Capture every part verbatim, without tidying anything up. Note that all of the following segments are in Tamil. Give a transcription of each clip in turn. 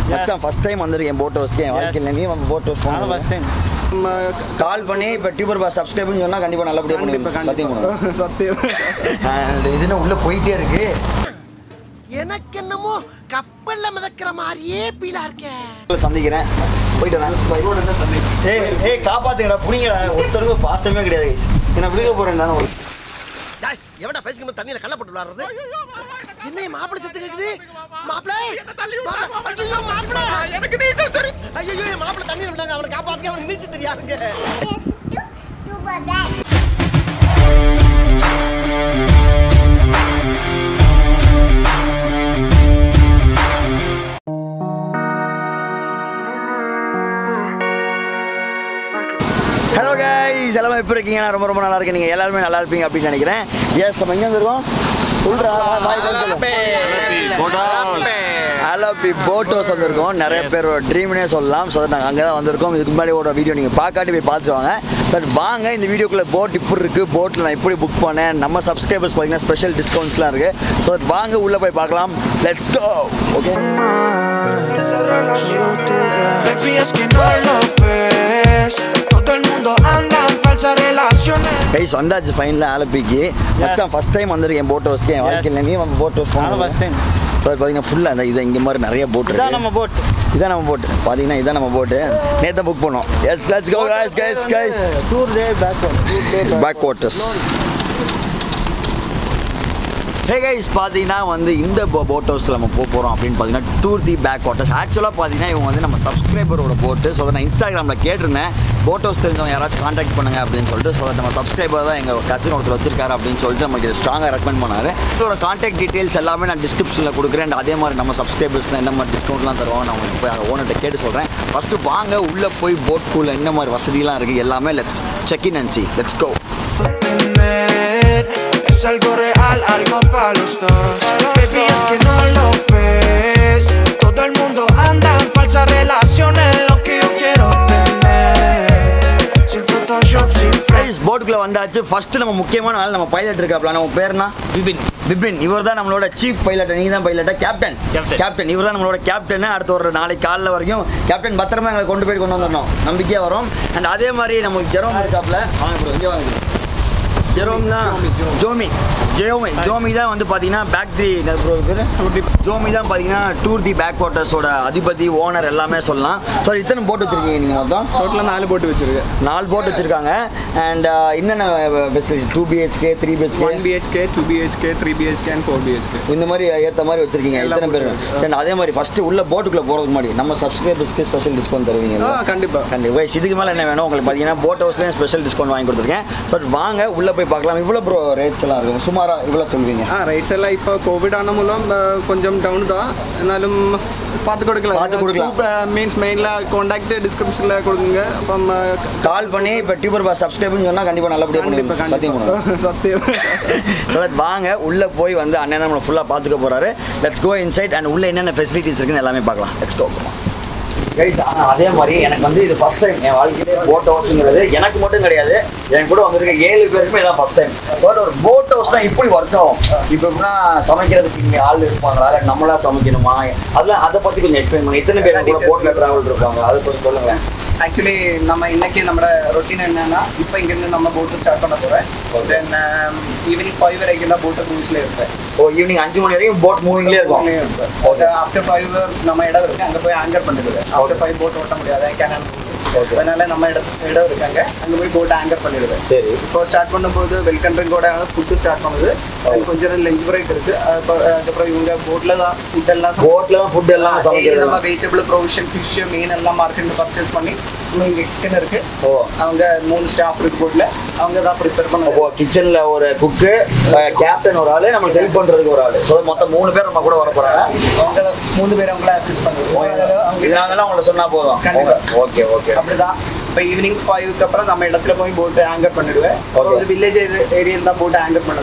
மச்சான் ஃபர்ஸ்ட் டைம் வந்திருக்கேன் போட் ஹவுஸ்க்கு என் வாழ்க்கையில் நீ போட் ஹவுஸ் போன ஃபர்ஸ்ட் டைம் கால் பண்ணி இப்போ டியூபர் பாஸ் சப்ஸ்கிரைப்னு சொன்னால் கண்டிப்பாக நல்லபடியாக பண்ணுவேன் சத்தியம் சத்தியம் இதுன்னு உள்ளே போயிட்டே இருக்கு எனக்கு என்னமோ கப்பல்ல மிதக்கிற மாதிரியே பீலா இருக்கேன் சந்திக்கிறேன் போயிட்டு வரேன் ஏய் ஏய் காப்பாத்துங்கடா புடிங்கடா ஒருத்தருக்கு பாசமே கிடையாது என்ன விழுக போறேன் நான் ஒரு எவடா பேசிக்கணும் தண்ணியில கல்ல போட்டு விளையாடுறது என்ன மாப்பிளை செத்து கேக்குது மாப்பிளை ஐயோ மாப்பிளை எனக்கு நீச்சல் தெரியும் ஐயோ மாப்பிளை தண்ணியில விட்டாங்க அவனை காப்பாத்துங்க அவனுக்கு நீச்சல் தெரியாதுங்க ஹலோ கைஸ் எல்லாமே எப்படி இருக்கீங்க நான் ரொம்ப ரொம்ப நல்லா இருக்கேன் நீங்கள் எல்லாருமே நல்லா இருப்பீங்க அப்படின்னு நினைக்கிறேன் எஸ் நம்ம எங்கே வந்துருக்கோம் அலப்பி போட் ஹவுஸ் வந்திருக்கோம் நிறைய பேரோட ட்ரீம்னே சொல்லலாம் ஸோ நாங்கள் அங்கே தான் வந்திருக்கோம் இதுக்கு முன்னாடி ஒரு வீடியோ நீங்கள் பார்க்காட்டி போய் பார்த்துட்டு வாங்க பட் வாங்க இந்த வீடியோக்குள்ளே போட் இப்படி இருக்குது போட்டில் நான் எப்படி புக் பண்ணேன் நம்ம சப்ஸ்கிரைபர்ஸ் பார்த்தீங்கன்னா ஸ்பெஷல் டிஸ்கவுண்ட்ஸ்லாம் இருக்குது ஸோ வாங்க உள்ளே போய் பார்க்கலாம் லெட்ஸ் கோ ஓகே கைஸ் வந்தாச்சு ஃபைனலாக ஆலப்பிக்கு மச்சான் ஃபர்ஸ்ட் டைம் வந்திருக்கேன் போட் ஹவுஸ்க்கு என் வாழ்க்கையில் நீ போட் ஹவுஸ் போன ஃபர்ஸ்ட் டைம் ஸோ அது பார்த்தீங்கன்னா ஃபுல்லாக அந்த இது இங்கே மாதிரி நிறைய போட் இருக்கு நம்ம போட் இதான் நம்ம போட் பார்த்தீங்கன்னா இதான் நம்ம போட்டு நேற்று புக் பண்ணோம் yes let's go guys guys guys tour day back backwaters hey guys பார்த்தீங்கன்னா வந்து இந்த போட் ஹவுஸில் நம்ம போக போகிறோம் அப்படின்னு பார்த்தீங்கன்னா டூர் தி பேக் வாட்டர்ஸ் ஆக்சுவலாக பார்த்தீங்கன்னா இவங்க வந்து நம்ம சப்ஸ்கிரைபரோட போட்டு ஸோ நான் இன்ஸ்டாகிராமில் கேட்டிருந்தேன் போட் ஹவுஸ் தெரிஞ்சவங்க யாராச்சும் காண்டாக்ட் பண்ணுங்க அப்படின்னு சொல்லிட்டு ஸோ நம்ம சப்ஸ்கிரைபர் தான் எங்கள் கசின் ஒருத்தர் வச்சிருக்காரு அப்படின்னு சொல்லிட்டு நமக்கு இது ஸ்ட்ராங்காக ரெக்கமெண்ட் பண்ணார் இதோட காண்டாக்ட் டீட்டெயில்ஸ் எல்லாமே நான் டிஸ்கிரிப்ஷனில் கொடுக்குறேன் அண்ட் அதே மாதிரி நம்ம சப்ஸ்கிரைபர்ஸ்லாம் என்ன மாதிரி டிஸ்கவுண்ட்லாம் தருவாங்க நான் உங்களுக்கு போய் ஓனர்கிட்ட கேட்டு சொல்கிறேன் ஃபஸ்ட்டு வாங்க உள்ளே போய் போட் கூலில் என்ன மாதிரி வசதிலாம் இருக்குது எல்லாமே லெட்ஸ் செக் இன் அண்ட் சி let's go algo real, algo para los dos. Baby, es que no lo ves. Todo el mundo anda en falsas relaciones. Lo que yo quiero tener. Sin Photoshop, sin frame. போட்டுக்குள்ள வந்தாச்சு ஃபர்ஸ்ட் நம்ம முக்கியமான ஆள் நம்ம பைலட் இருக்காப்ல நம்ம பேர்னா விபின் விபின் இவர் தான் நம்மளோட சீஃப் பைலட் நீங்க தான் பைலட்டா கேப்டன் கேப்டன் இவர் தான் நம்மளோட கேப்டன் அடுத்த ஒரு நாளைக்கு காலைல வரைக்கும் கேப்டன் பத்திரமா எங்களை கொண்டு போய் கொண்டு வந்துடணும் நம்பிக்கையா வரும் அண்ட் அதே மாதிரி நமக்கு ஜெரோம் இருக்காப்ல வாங்க ப்ரோ இங்கே வாங்க ஜெரோம் தான் ஜோமி ஜோமி ஜோமி தான் வந்து பார்த்தீங்கன்னா பேக் தி ஜோமி தான் பார்த்தீங்கன்னா டூர் தி பேக் வாட்டர்ஸோட அதிபதி ஓனர் எல்லாமே சொல்லலாம் ஸோ இத்தனை போட் வச்சுருக்கீங்க நீங்கள் மொத்தம் டோட்டலாக நாலு போட்டு வச்சுருக்கேன் நாலு போட் வச்சுருக்காங்க அண்ட் என்னென்ன facility two BHK three BHK one BHK two BHK three BHK and four BHK இந்த மாதிரி ஏற்ற மாதிரி வச்சுருக்கீங்க எத்தனை பேர் சரி அதே மாதிரி ஃபஸ்ட்டு உள்ள போட்டுக்குள்ளே போகிறதுக்கு முன்னாடி நம்ம சப்ஸ்கிரைபர்ஸ்க்கு ஸ்பெஷல் டிஸ்கவுண்ட் தருவீங்க கண்டிப்பாக கண்டிப்பாக இதுக்கு மேலே என்ன வேணும் உங்களுக்கு பார்த்தீங்கன்னா போட் ஹவுஸ்லேயும் ஸ்பெஷல் டிஸ்கவுண்ட் வாங்கி கொடுத்துருக்கேன் பட் வாங்க உள்ளே போய் பார்க்கலாம் இவ்வளோ ப்ரோ ரேட்ஸ் எல்லாம் இருக்கும் சுமாராக இவ்வளோ சொல்லுவீங்க ஆ ரேட்ஸ் எல்லாம் இப்போ கோவிட் ஆன மூலம் கொஞ்சம் டவுன் தான் இருந்தாலும் பார்த்து கொடுக்கலாம் பார்த்து கொடுக்கலாம் மீன்ஸ் மெயினில் காண்டாக்ட் டிஸ்கிரிப்ஷனில் கொடுங்க அப்போ கால் பண்ணி இப்போ டியூபர் பாஸ் சப்ஸ்கிரைப்னு சொன்னால் கண்டிப்பாக நல்லபடியாக பண்ணுவேன் சத்தியம் சத்தியம் வாங்க உள்ளே போய் வந்து அண்ணன் நம்மளை ஃபுல்லாக பார்த்துக்க போகிறாரு லெட்ஸ் கோ இன்சைட் அண்ட் உள்ளே என்னென்ன ஃபெசிலிட்டிஸ் இருக்குன்னு எல்லாமே பார்க்கலாம் லெட்ஸ் கோ ரைட் ஆனால் அதே மாதிரி எனக்கு வந்து இது ஃபஸ்ட் டைம் என் வாழ்க்கையிலே போட் ஹவுஸுங்கிறது எனக்கு மட்டும் கிடையாது என் கூட வந்திருக்க ஏழு பேருக்குமே இதான் ஃபஸ்ட் டைம் பட் ஒரு போட் ஹவுஸ் தான் இப்படி ஒர்க் ஆகும் இப்போ எப்படின்னா சமைக்கிறதுக்கு இங்கே ஆள் இருப்பாங்களா இல்லை நம்மளா சமைக்கணுமா அதெல்லாம் அதை பற்றி கொஞ்சம் எக்ஸ்பிளைன் பண்ணி எத்தனை பேர் கூட போட்டில் ட்ராவல் இருப்பாங்க அதை கொஞ்சம் சொல்லுங்கள் ஆக்சுவலி நம்ம இன்னைக்கு நம்மளோட ரொட்டீன் என்னன்னா இப்போ இங்கேருந்து நம்ம போட்டு ஸ்டார்ட் பண்ண போகிறேன் தென் ஈவினிங் ஃபைவ் வரைக்கும் தான் போட்டு மூவிஸ்ல இருப்பேன் ஓ ஈவினிங் அஞ்சு மணி வரைக்கும் போட் மூவிங்லேயே இருக்கும் ஓகே ஆஃப்டர் ஃபைவ் நம்ம இடம் இருக்கு அங்கே போய் ஆங்கர் பண்ணிடுது ஆஃப்டர் ஃபைவ் போட் ஓட்ட முடியாது கேனல் அதனால நம்ம இடம் இடம் இருக்காங்க அங்கே போய் போட்டு ஆங்கர் பண்ணிடுது சரி இப்போ ஸ்டார்ட் பண்ணும்போது வெல்கம் ட்ரிங்கோட ஃபுட்டு ஸ்டார்ட் பண்ணுது கொஞ்சம் நேரம் லஞ்ச் பிரேக் இருக்கு அதுக்கப்புறம் இவங்க போட்டில் தான் ஃபுட் எல்லாம் போட்டில் தான் ஃபுட் எல்லாம் சமைக்கிறது நம்ம வெஜிடபிள் ப்ரொவிஷன் ஃபிஷ் மீன் எல்லாம் மார்க்கெட்டில் பர்ச்சேஸ் பண்ணி இங்கே கிச்சன் இருக்கு ஓ அவங்க மூணு ஸ்டாஃப் இருக்கு போட்டில் அவங்க தான் ப்ரிப்பேர் பண்ணுவோம் ஓ கிச்சனில் ஒரு குக்கு கேப்டன் ஒரு ஆள் நம்மளுக்கு ஹெல்ப் பண்ணுறதுக்கு ஒரு ஆள் ஸோ மொத்தம் மூணு பேர் நம்ம கூட வர போகிறாங்க அவங்க மூணு பேர் அவங்கள அசிஸ்ட் பண்ணுவோம் இதனால அவங்கள சொன்னால் போதும் ஓகே ஓகே அப்படிதான் இப்போ ஈவினிங் ஃபைவ்க்கு அப்புறம் நம்ம இடத்துல போய் போட்டு ஆங்கர் பண்ணிடுவேன் ஒரு வில்லேஜ் ஏரியாவில் தான் போட்டு ஆங்கர் பண்ணுது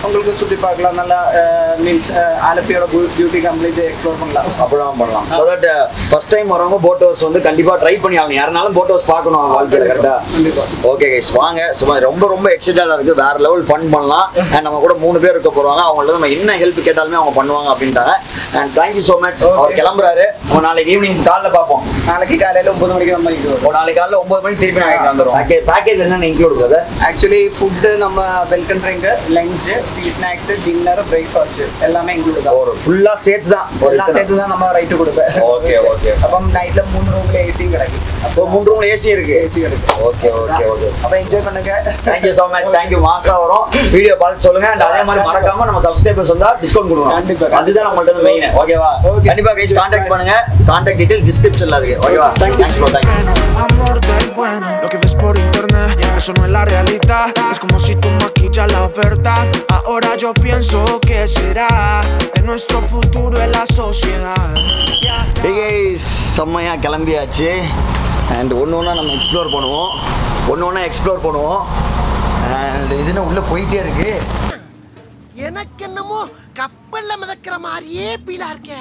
உங்களுக்கு சுற்றி பார்க்கலாம். நல்லா மீன்ஸ் ஆலப்பியோட பியூட்டி கம்ப்ளீட் எக்ஸ்ப்ளோர் பண்ணலாம். அப்படிதான் பண்ணலாம். ஸோ தட் ஃபர்ஸ்ட் டைம் வரவங்க போட் ஹவுஸ் வந்து கண்டிப்பாக ட்ரை பண்ணி ஆகணும். யாருனாலும் போட் ஹவுஸ் பார்க்கணும் வாழ்க்கையில். கரெக்டாக? ஓகே கைஸ், வாங்க. சும்மா ரொம்ப ரொம்ப எக்ஸைட்டடாக இருக்குது. வேற லெவல் ஃபன் பண்ணலாம். அண்ட் நம்ம கூட மூணு பேர் இருக்க போகிறாங்க. அவங்கள்ட்ட நம்ம என்ன ஹெல்ப் கேட்டாலுமே அவங்க பண்ணுவாங்க அப்படின்ட்டாங்க. And thank you so much. அவர் கிளம்புறாரு. நம்ம நாளைக்கு ஈவினிங் காலைல பார்ப்போம். நாளைக்கு காலையில் ஒன்பது மணிக்கு நம்ம ஒரு நாளைக்கு காலையில் ஒன்பது மணிக்கு திருப்பி நாளைக்கு வந்துடும். பேக்கேஜ் பேக்கேஜ் என்னென்ன இன்க்ளூட் இருக்குது? ஆக்சுவலி ஃபுட்டு நம்ம welcome drink, lunch, tea snacks, dinner, breakfast எல்லாமே இன்க்ளூட் தான். ஒரு ஃபுல்லாக சேர்த்து தான் எல்லாம் சேர்த்து தான் நம்ம ரைட்டு கொடுப்பேன். Okay okay. അപ്പം நைட்டில் மூணு ரூமில் ஏசியும் கிடைக்கும். அப்போ மூணு ரூமில் ஏசி இருக்கு. ஏசி கிடைக்கும். Okay okay okay. அப்போ என்ஜாய் பண்ணுங்க. Thank you so much. தேங்க்யூ. மாசா வரும். வீடியோ பார்த்து சொல்லுங்க. அண்ட் அதே மாதிரி மறக்காம நம்ம சப்ஸ்கிரைபர்ஸ் வந்தா டிஸ்கவுண்ட் கொடுங்க. கண்டிப்பா. அதுதான் நம்மள்ட்ட மெயின். ஓகேவா? கண்டிப்பா கைஸ் கான்டாக்ட் பண்ணுங்க. கான்டாக்ட் டீடைல் டிஸ்கிரிப்ஷன்ல இருக்கு. ஓகேவா? Thanks bro. Thank you. Amor del bueno, lo que ves por internet, eso no es la realidad. Es como si tú maquillas la verdad. Ahora yo pienso que será de nuestro futuro en la sociedad. Hey guys, செம்மையா கிளம்பியாச்சு. அண்ட் ஒன்று ஒன்றா நம்ம எக்ஸ்ப்ளோர் பண்ணுவோம். ஒன்று ஒன்றா எக்ஸ்ப்ளோர் பண்ணுவோம். அண்ட் இதுன்னு உள்ளே போயிட்டே இருக்கு. எனக்கு என்னமோ கப்பல்ல மிதக்கிற மாதிரியே பீலா இருக்கே.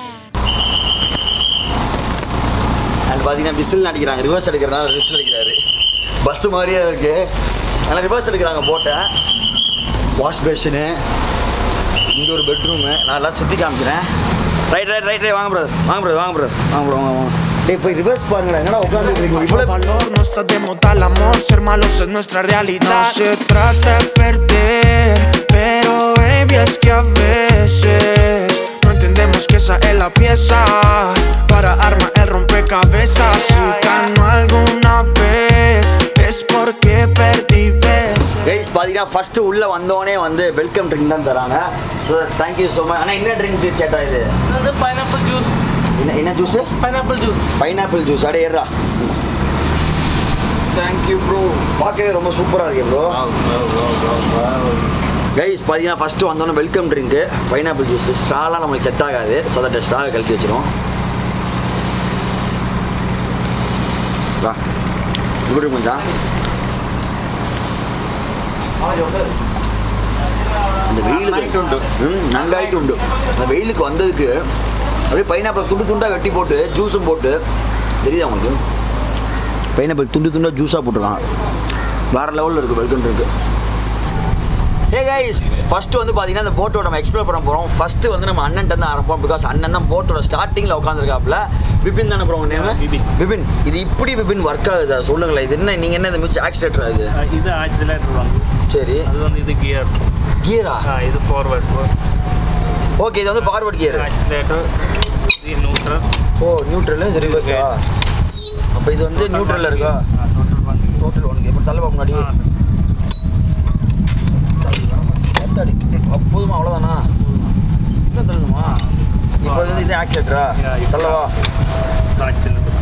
அண்ட் பார்த்தீங்கன்னா விசில் அடிக்கிறாங்க. ரிவர்ஸ் எடுக்கிறனால விசில் அடிக்கிறாரு. பஸ்ஸு மாதிரியே இருக்கு. அதனால் ரிவர்ஸ் எடுக்கிறாங்க போட்டை. வாஷ் பேஷனு, இங்கே ஒரு பெட்ரூமு. நான் எல்லாம் சுற்றி காமிக்கிறேன். ரைட் ரைட் ரைட் ரைட் வாங்க பிரதர். வாங்க பிரதர் வாங்க பிரதர் வாங்க ப்ரோ வாங்க வாங்க. டேய் போய் ரிவர்ஸ் பாருங்கடா. என்னடா உட்காந்துருக்கீங்க இவ்வளோ valor no está de moda el amor, ser malos es nuestra realidad. No se trata de perder, pero baby es que a veces no entendemos que esa es la pieza para armar el rompecabezas. Si ganó alguna vez es porque perdí veces. Guys பார்த்தீங்கன்னா ஃபஸ்ட்டு உள்ளே வந்தோடனே வந்து வெல்கம் ட்ரிங்க் தான் தராங்க. So thank you so much. ஆனால் என்ன ட்ரிங்க் சேட்டா இது? Pineapple juice. என்ன என்ன juice? Pineapple juice. Pineapple juice. அடே ஏறா. Thank you bro. பார்க்கவே ரொம்ப சூப்பராக இருக்கு ப்ரோ. கைஸ் பார்த்தீங்கன்னா ஃபஸ்ட்டு வந்தோன்னே வெல்கம் ட்ரிங்க்கு பைனாப்பிள் ஜூஸ். ஸ்ட்ராலாம் நம்மளுக்கு செட் ஆகாது. ஸோ தட் ஸ்ட்ராவை கழட்டி வச்சிரும். வா இப்படி கொஞ்சம் அந்த வெயிலுக்கு உண்டு. ம் நல்லாயிட்டு உண்டு. அந்த வெயிலுக்கு வந்ததுக்கு அப்படியே பைனாப்பிள் துண்டு துண்டாக வெட்டி போட்டு ஜூஸும் போட்டு தெரியுதா உங்களுக்கு? பைனாப்பிள் துண்டு துண்டாக ஜூஸாக போட்டுருக்கான். வேறு லெவலில் இருக்குது வெல்கம் ட்ரிங்க்கு. ஹே கைஸ், ஃபஸ்ட்டு வந்து பார்த்தீங்கன்னா இந்த போட்டோட நம்ம எக்ஸ்ப்ளோர் பண்ண போகிறோம். ஃபஸ்ட்டு வந்து நம்ம அண்ணன்ட்ட தான் ஆரம்பிப்போம். பிகாஸ் அண்ணன் தான் போட்டோட ஸ்டார்டிங்கில் உட்காந்துருக்காப்புல. விபின் தானே ப்ரோ நேம்? விபின். இது இப்படி விபின் ஒர்க் ஆகுதா சொல்லுங்களேன். இது என்ன நீங்கள் என்ன இந்த மிச்சம் ஆக்சிலேட்டரா? இது இது ஆக்சிலேட்டர் வாங்க. சரி. அது வந்து இது கியர். கியரா? இது ஃபார்வர்ட். ஓகே, இது வந்து ஃபார்வர்ட் கியர். ஆக்சிலேட்டர். இது நியூட்ரல். ஓ நியூட்ரல். இது ரிவர்ஸா? அப்போ இது வந்து நியூட்ரலில் இருக்கா? டோட்டல் வந்து டோட்டல் ஒன்று. எப்படி தள்ள முன்னாடி அப்போதுமா அவ்வளோதானா? இன்னும் தள்ளணுமா? இப்போ வந்து இது ஆக்சிலேட்டரா? தள்ளவா? ஆக்சிலேட்டர்.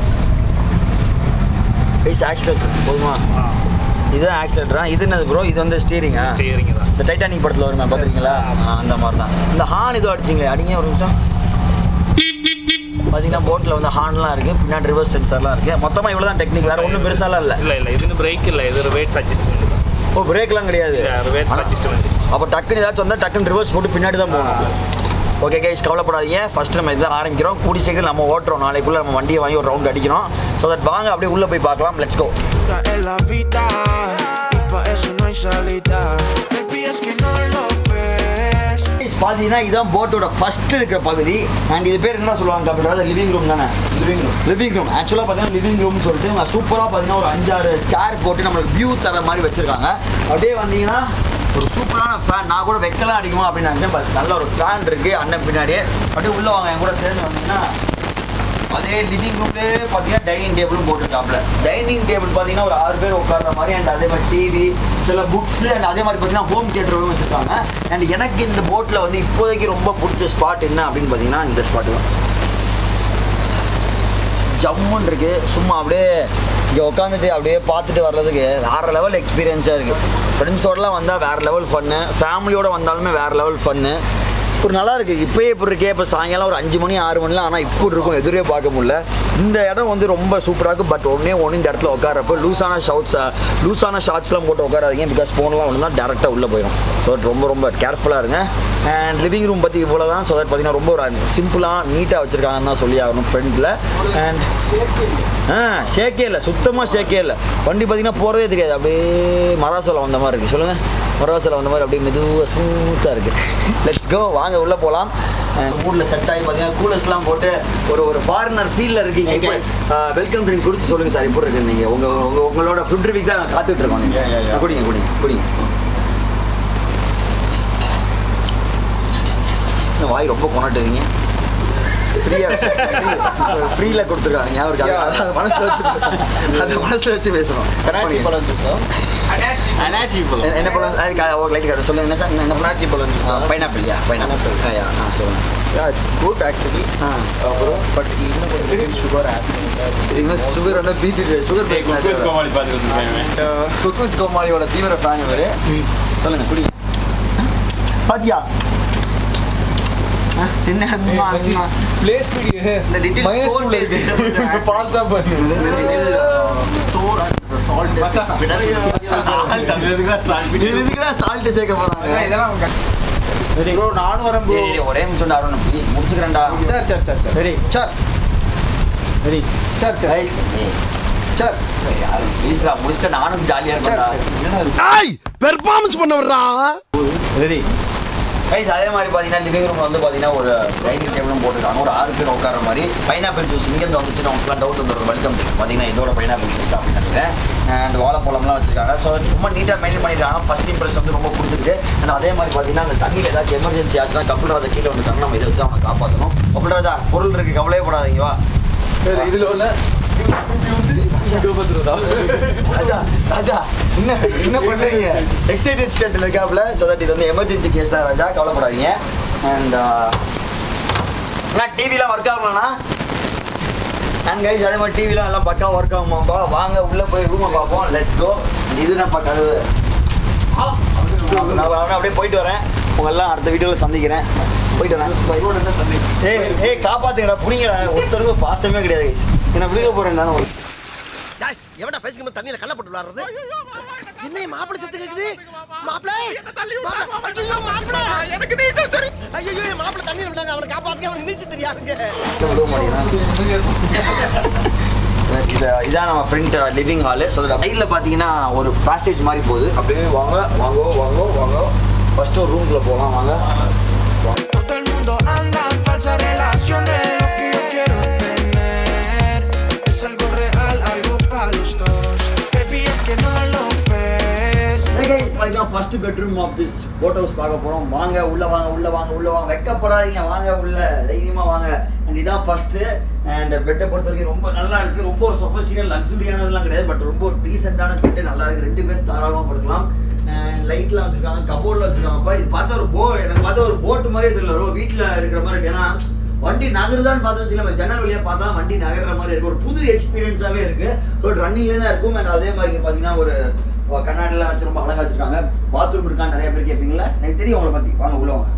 கைஸ் ஆக்சிலேட்டர் போதுமா? இதுதான் ஆக்சிலேட்டரா? இது என்னது ப்ரோ? இது வந்து ஸ்டீரிங்கா? ஸ்டீரிங் தான். இந்த டைட்டானிக் படத்தில் வருமா பார்த்துருக்கீங்களா? அந்த மாதிரி தான். இந்த ஹார்ன் இது அடிச்சிங்களே, அடிங்க ஒரு நிமிஷம். பார்த்தீங்கன்னா போட்டில் வந்து ஹார்ன்லாம் இருக்குது. பின்னாடி ரிவர்ஸ் சென்சார்லாம் இருக்குது. மொத்தமாக இவ்வளோ தான் டெக்னிக். வேறு ஒன்றும் பெருசாலாம் இல்லை. இல்லை இல்லை இது பிரேக் இல்லை. இது வெயிட் அட்ஜஸ்ட்மெண்ட். ஓ பிரேக்லாம் கிடையாது. Wait adjustment. அப்போ டக்குன்னு ஏதாச்சும் வந்தால் டக்குன்னு ரிவர்ஸ் போட்டு பின்னாடி தான் போகணும். ஓகே கைஸ், கவலைப்படாதீங்க. ஃபஸ்ட்டு நம்ம இதை ஆரம்பிக்கிறோம். கூடி சீக்கிரம் நம்ம ஓட்டுறோம். நாளைக்குள்ளே நம்ம வண்டியை வாங்கி ஒரு ரவுண்ட் அடிக்கிறோம். ஸோ தட் வாங்க அப்படியே உள்ளே போய் பார்க்கலாம். Let's go. பார்த்தீங்கன்னா இதுதான் போட்டோட ஃபர்ஸ்ட் இருக்கிற பகுதி. அண்ட் இது பேர் என்ன சொல்லுவாங்க அப்படின்னா லிவிங் ரூம் தானே? Living room. லிவிங் ரூம் ஆக்சுவலாக பார்த்தீங்கன்னா லிவிங் ரூம்னு சொல்லிட்டு இவங்க சூப்பராக பார்த்தீங்கன்னா ஒரு அஞ்சாறு சேர் போட்டு நம்மளுக்கு வியூ தர மாதிரி வச்சுருக்காங்க. அப்படியே வந்தீங்கன்னா ஒரு சூப்பரான ஃபேன். நான் கூட வெக்கலாம் அடிக்குமா அப்படின்னு நினச்சேன். பட் நல்ல ஒரு ஃபேன் இருக்குது அண்ணன் பின்னாடியே. அப்படியே உள்ளே வாங்க என் கூட சேர்ந்து வந்தீங்கன்னா அதே லிவிங் ரூம்லேயே பார்த்தீங்கன்னா டைனிங் டேபிளும் போட்டுருக்காப்புல. டைனிங் டேபிள் பார்த்தீங்கன்னா ஒரு ஆறு பேர் உட்கார்ற மாதிரி. அண்ட் அதே மாதிரி டிவி, சில புக்ஸு, அண்ட் அதே மாதிரி பார்த்தீங்கன்னா ஹோம் தியேட்டரும் வச்சுருக்காங்க. அண்ட் எனக்கு இந்த போட்டில் வந்து இப்போதைக்கு ரொம்ப பிடிச்ச ஸ்பாட் என்ன அப்படின்னு பார்த்தீங்கன்னா இந்த ஸ்பாட்டு தான். ஜம்முன்னு இருக்குது. சும்மா அப்படியே இங்கே உட்காந்துட்டு அப்படியே பார்த்துட்டு வர்றதுக்கு வேறு லெவல் எக்ஸ்பீரியன்ஸாக இருக்குது. ஃப்ரெண்ட்ஸோடலாம் வந்தால் வேறு லெவல் ஃபன்னு, ஃபேமிலியோடு வந்தாலுமே வேறு லெவல் ஃபன்னு. ஒரு நல்லா இருக்குது. இப்போயே இப்படி இருக்கே, இப்போ சாயங்காலம் ஒரு அஞ்சு மணி ஆறு மணிலாம், ஆனால் இப்படி இருக்கும், எதிரே பார்க்க முடியல. இந்த இடம் வந்து ரொம்ப சூப்பராக இருக்கும். பட் ஒன்றே ஒன்று இந்த இடத்துல உட்காரப்போ லூஸான ஷார்ட்ஸா லூஸான ஷார்ட்ஸ்லாம் போட்டு உட்காராதீங்க. பிகாஸ் ஃபோன்லாம் ஒன்று தான் டேரெக்டாக உள்ளே போயிடும். ஸோ ரொம்ப ரொம்ப கேர்ஃபுல்லாக இருங்க. அண்ட் லிவிங் ரூம் பற்றி இவ்வளோ தான். ஸோ தட் பார்த்தீங்கன்னா ரொம்ப ஒரு சிம்பிளாக நீட்டாக வச்சுருக்காங்கன்னு தான் சொல்லி ஆகணும் ஃப்ரண்ட்டில். அண்ட் ஆ ஷேக்கே இல்லை, சுத்தமாக ஷேக்கே இல்லை. வண்டி பார்த்தீங்கன்னா போகிறதே தெரியாது, அப்படியே மராசோல வந்த மாதிரி இருக்குது. சொல்லுங்கள், மராசோல வந்த மாதிரி அப்படியே மெதுவாக ஸ்மூத்தாக இருக்குது. லெட்ஸ் கோ, வாங்க உள்ளே போகலாம். ஊரில் செட் ஆகி பார்த்தீங்கன்னா கூலர்ஸ்லாம் போட்டு ஒரு ஒரு ஃபாரினர் ஃபீலில் இருக்கீங்க. வெல்கம் ட்ரிங்க் குடிச்சு சொல்லுங்கள் சார், இப்போ இருக்குது நீங்கள் உங்கள் உங்கள் உங்களோட ஃபுட் ரிவ்யூ தான் நான் காத்துட்டு இருக்கோம். நீங்கள் குடிங்க குடிங்க குடிங்க. வாய் ரொம்ப கொண்டாட்டுவீங்க. ஃப்ரீயாக ஃப்ரீயில் கொடுத்துருக்காங்க, ஞாபகம் இருக்கா? அதை மனசில் வச்சு அதை மனசில் வச்சு பேசணும். என்ன பழம்? ஒரு லைட் கார்டு சொல்லுங்கள். என்ன சார் என்ன பழாச்சி பழம்? பைனாப்பிள். யா பைனாப்பிள். யா ஆ சொல்லுங்கள். Yeah, it's good actually. Ah. Uh, bro, but இன்னும் கொஞ்சம் sugar add பண்ணுங்க. சுகர் வந்து பிபி சுகர் குக்குத் கோமாளியோட தீவிர ஃபேன் இவர். சொல்லுங்க குடி. பாத்தியா என்ன Place இந்த detail minus two place pass தான் பண்ணுங்க. சோர் அந்த சால்ட் இதுக்குடா சால்ட் சேர்க்க போறாங்க. இதெல்லாம் ப்ரோ நானும் வரேன் ப்ரோ. ஒரே நிமிஷம் அருண் முடிச்சுக்கிறேன்டா. சார் சார் சார் சார் சரி சார் சரி சார் சார் சார் யாரு ப்ளீஸ்டா முடிச்சுட்டு நானும் ஜாலியாக இருப்பேன்டா. ஏய் பெர்ஃபார்மன்ஸ் பண்ண வர்றா. Ready guys. அதே மாதிரி பார்த்தீங்கன்னா லிவிங் ரூம் வந்து பார்த்தீங்கன்னா ஒரு டைனிங் டேபிளும் போட்டுருக்காங்க, ஒரு ஆறு பேர் உட்கார மாதிரி. பைனாப்பிள் ஜூஸ் இங்கேருந்து வந்துச்சுன்னா அவங்களுக்குலாம் டவுட் வந்துடும். வெல்கம் டு பார்த்தீங்கன்னா இதோட பைனாப்பிள் ஜூஸ் அப்படின்னு நினைக்கிறேன். அண்ட் வாழைப்பழம்லாம் வச்சிருக்காங்க. ஸோ ரொம்ப நீட்டாக மெயின்டைன் பண்ணியிருக்காங்க. ஃபர்ஸ்ட் இம்ப்ரெஸ் வந்து ரொம்ப கொடுத்துருக்கு. அண்ட் அதே மாதிரி பார்த்தீங்கன்னா அந்த தண்ணியில் ஏதாச்சும் எமர்ஜென்சி ஆச்சுன்னா கபில் ராஜா கீழே வந்துட்டாங்க, நம்ம இதை வச்சு அவங்க காப்பாற்றணும். கபில் ராஜா பொருள் இருக்குது, கவலையே படாதீங்க. வா சரி இதில் உள்ள ராஜா ராஜா என்ன என்ன பண்ணுறீங்க? எக்ஸைட்டட் ஸ்டேட்டில் இருக்காப்புல. ஸோ தட் இது வந்து எமர்ஜென்சி கேஸ் தான் ராஜா, கவலைப்படாதீங்க. அண்ட் அண்ணா டிவிலாம் ஒர்க் ஆகணும்ண்ணா. அண்ட் கைஸ் அதே மாதிரி டிவிலாம் எல்லாம் பக்கா ஒர்க் ஆகுமாப்பா. வாங்க உள்ளே போய் ரூமை பார்ப்போம். Let's go. இது நான் பார்க்காது நான் அப்படியே போயிட்டு வரேன். உங்களெல்லாம் அடுத்த வீடியோவில் சந்திக்கிறேன். போயிட்டு வரேன். ஏய் ஏய் காப்பாற்றுங்கடா, புரியுங்கடா. ஒருத்தருக்கும் பாசமே கிடையாது கைஸ். என்ன விழுக போகிறேன் நானும். எவன்டா பேசிக்கணும் தண்ணியில கல்ல போட்டு விளையாடுறது? என்ன மாப்பிளை செத்து கேக்குது? மாப்பிளை ஐயோ மாப்பிளை எனக்கு நீச்சல் தெரியும். ஐயோ மாப்பிளை தண்ணியில விட்டாங்க, அவனை காப்பாத்துங்க, அவனுக்கு நீச்சல் தெரியாதுங்க. இது இதான் நம்ம ஃப்ரண்ட் லிவிங் ஹாலு. ஸோ சைடில் பார்த்தீங்கன்னா ஒரு பேசேஜ் மாதிரி போகுது. அப்படியே வாங்க வாங்கோ வாங்கோ வாங்கோ. ஃபர்ஸ்ட் ஒரு ரூம்குள்ளே போகலாம் வாங்க. Todo el mundo anda en falsas relaciones. Lo que yo quiero tener es algo real, algo para los dos. Baby, es que no lo ves. பார்த்தீங்கன்னா first bedroom of this boat house பார்க்க போகிறோம். வாங்க உள்ளே வாங்க உள்ளே வாங்க உள்ளே வாங்க. வெக்கப்படாதீங்க, வாங்க உள்ள தைரியமாக வாங்க. அண்ட் இதான் ஃபர்ஸ்ட்டு. அண்ட் பெட்டை பொறுத்த வரைக்கும் ரொம்ப நல்லா இருக்குது. ரொம்ப ஒரு சொஃபஸ்டிகேட் லக்ஸுரியானதுலாம் கிடையாது. பட் ரொம்ப ஒரு டீசெண்டான பெட்டு நல்லா இருக்குது. ரெண்டு பேரும் தாராளமாக படுக்கலாம். லைட்லாம் வச்சுருக்காங்க, கபோர்டில் வச்சுருக்காங்கப்பா. இது பார்த்தா ஒரு போ எனக்கு பார்த்தா ஒரு போட்டு மாதிரியே தெரியல, ஒரு வீட்டில் இருக்கிற மாதிரி இருக்குது. ஏன்னா வண்டி நகருதான்னு பார்த்து வச்சுக்கலாம், நம்ம ஜன்னல் வழியாக பார்த்தா வண்டி நகர்ற மாதிரி இருக்குது. ஒரு புது எக்ஸ்பீரியன்ஸாகவே இருக்குது. ஸோ ரன்னிங்லேயே தான் இருக்கும். அண்ட் அதே மாதிரி பார்த்தீங்கன்னா ஒரு கண்ணாடிலாம் வச்சு ரொம்ப அழகாக வச்சுருக்காங்க. பாத்ரூம் இருக்கான்னு நிறைய பேர் கேட்பீங்களா, எனக்கு தெரியும் உங்களை பற்றி. வாங்க உள்ள வாங்க.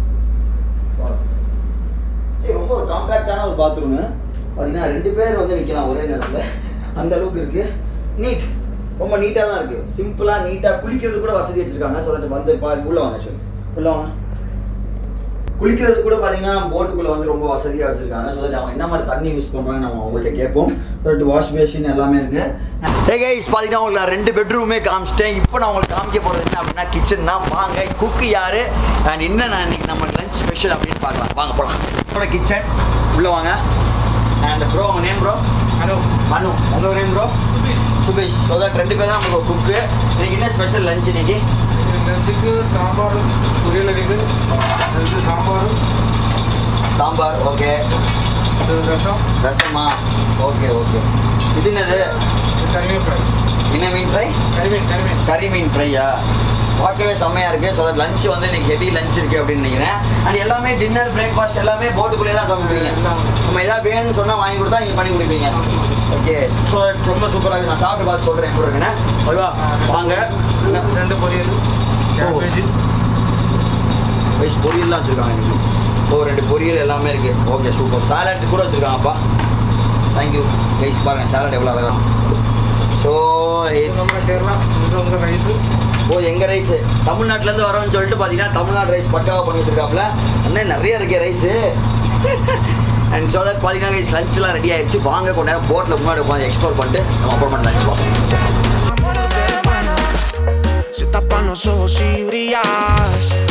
சரி ரொம்ப ஒரு காம்பேக்டான ஒரு பாத்ரூமு. பார்த்தீங்கன்னா ரெண்டு பேர் வந்து நிற்கலாம் ஒரே நேரத்தில், அந்த அளவுக்கு இருக்குது. நீட், ரொம்ப நீட்டாக தான் இருக்குது. சிம்பிளாக நீட்டாக குளிக்கிறது கூட வசதி வச்சுருக்காங்க. ஸோ தட் வந்து பாருங்க உள்ளே வாங்க சொல்லி உள்ளே வாங்க. குளிக்கிறது கூட பார்த்தீங்கன்னா போட்டுக்குள்ளே வந்து ரொம்ப வசதியாக வச்சுருக்காங்க. ஸோ தட் அவங்க என்ன மாதிரி தண்ணி யூஸ் பண்ணுறாங்க நம்ம அவங்கள்ட்ட கேட்போம். ஸோ தட் வாஷ் பேஷன் எல்லாமே இருக்குது. ஹே கைஸ், பார்த்தீங்கன்னா உங்களுக்கு நான் ரெண்டு பெட்ரூமே காமிச்சிட்டேன். இப்போ நான் உங்களுக்கு காமிக்க போகிறது என்ன அப்படின்னா கிச்சன் தான். வாங்க குக்கு யார் அண்ட் என்ன நான் இன்றைக்கி நம்ம லஞ்ச் ஸ்பெஷல் அப்படின்னு பார்க்கலாம். வாங்க போகலாம். கிச்சன் உள்ளே வாங்க. அண்ட் ப்ரோ உங்கள் நேம் ப்ரோ? ஹலோ மனு. உங்கள் name bro? Subesh. So that ரெண்டு பேர் தான் உங்களுக்கு குக்கு. இன்னைக்கு என்ன ஸ்பெஷல் லஞ்ச் இன்னைக்கு? லஞ்சுக்கு சாம்பார் பொரியல் இருக்குது. சாம்பார் சாம்பார் ஓகே. ரசம் ரசமா ஓகே ஓகே. இது என்னது? கறி மீன் ஃப்ரை. என்ன மீன் ஃப்ரை? கறி மீன் கறி மீன் கறி மீன் ஃப்ரையா? பார்க்கவே செம்மையாக இருக்குது. ஸோ தட் லஞ்ச் வந்து இன்னைக்கு ஹெவி லஞ்ச் இருக்குது அப்படின்னு நினைக்கிறேன். அண்ட் எல்லாமே டின்னர் பிரேக்ஃபாஸ்ட் எல்லாமே போட்டுக்குள்ளே தான் சாப்பிடுவீங்க. நம்ம எதாவது வேணும்னு சொன்னால் வாங்கி கொடுத்தா நீங்கள் பண்ணி கொடுப்பீங்க. ஓகே ஸோ ரொம்ப சூப்பராக இருக்குது. நான் சாப்பிட்டு பார்த்து சொல்கிறேன் எப்படி இருக்குண்ணே. ஓகேவா வாங்க. ரெண்டு பொரியல் கேபேஜ் வயசு பொரியல்லாம் வச்சுருக்காங்க இன்னைக்கு. ஓ ரெண்டு பொரியல் எல்லாமே இருக்குது. Okay super. சாலட் கூட வச்சுருக்காங்கப்பா. Thank you guys. பாருங்கள் சாலட் எவ்வளோ அழகாக. ஸோ கேரளா உங்க ரைஸு. ஓ எங்கள் ரைஸு தமிழ்நாட்டிலேருந்து வரோன்னு சொல்லிட்டு பார்த்தீங்கன்னா தமிழ்நாடு ரைஸ் பக்காவாக பண்ணி வச்சுருக்காப்புல. அண்ணே நிறைய இருக்கே ரைஸு. அண்ட் ஸோ தட் பார்த்தீங்கன்னா கைஸ் லஞ்ச்லாம் ரெடி ஆகிடுச்சு. வாங்க கொஞ்ச நேரம் போட்டில் முன்னாடி உட்காந்து எக்ஸ்ப்ளோர் பண்ணிட்டு நம்ம அப்புறமா லஞ்ச் பார்ப்போம். Se tapan los ojos y brillas.